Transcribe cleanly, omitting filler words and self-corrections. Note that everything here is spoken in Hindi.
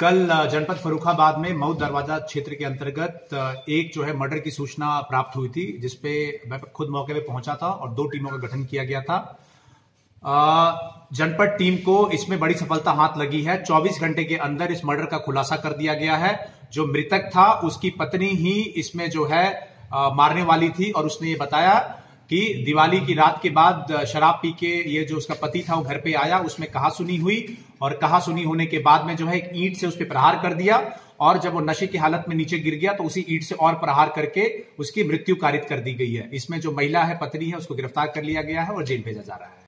कल जनपद फर्रुखाबाद में मऊ दरवाजा क्षेत्र के अंतर्गत एक जो है मर्डर की सूचना प्राप्त हुई थी, जिसपे मैं खुद मौके पे पहुंचा था और 2 टीमों का गठन किया गया था। जनपद टीम को इसमें बड़ी सफलता हाथ लगी है। 24 घंटे के अंदर इस मर्डर का खुलासा कर दिया गया है। जो मृतक था उसकी पत्नी ही इसमें जो है मारने वाली थी और उसने ये बताया कि दिवाली की रात के बाद शराब पी के ये जो उसका पति था वो घर पे आया, उसमें कहासुनी हुई और कहासुनी होने के बाद में जो है एक ईंट से उस पर प्रहार कर दिया और जब वो नशे की हालत में नीचे गिर गया तो उसी ईंट से और प्रहार करके उसकी मृत्यु कारित कर दी गई है। इसमें जो महिला है, पत्नी है, उसको गिरफ्तार कर लिया गया है और जेल भेजा जा रहा है।